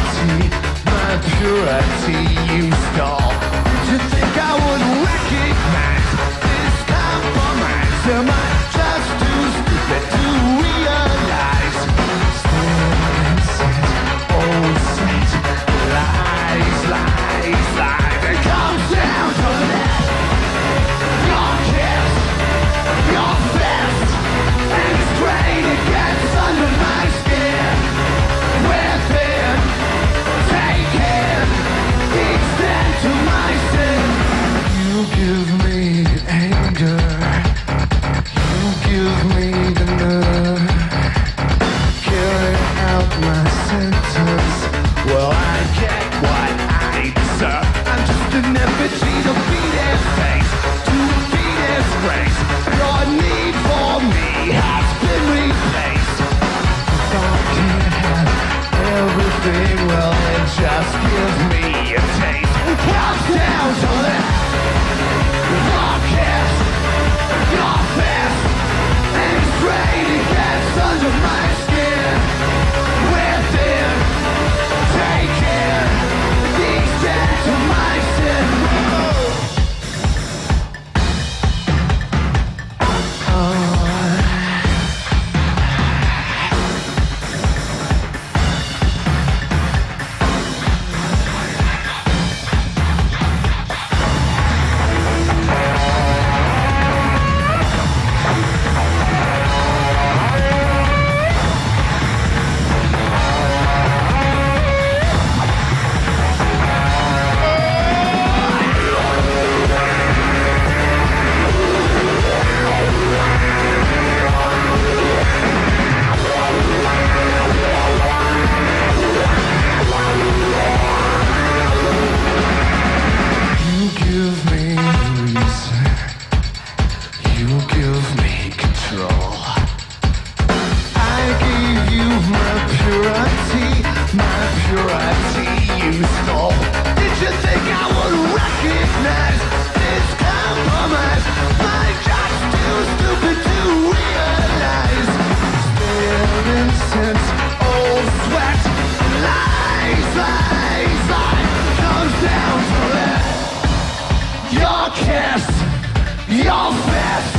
purity, my purity you stole. Did you think I would recognize this compromise? Am I just too stupid to realize? Still innocent, old saint, lies, lies, lies. It comes down to that. Your kiss, your fist, and strain it gets under my skin. Within, taking, extend to my sin. You give me anger, you give me the nerve, carry out my sentence. Well, I get what I deserve. I'm just an effigy to beat his face, to beat his race. Your need for me has been replaced. If I can't have everything, well, then just give me a taste. It comes down to that. Your kiss, your fist, and strain it gets under my skin. Within, taking, extend to my sin. Your kiss, your fist,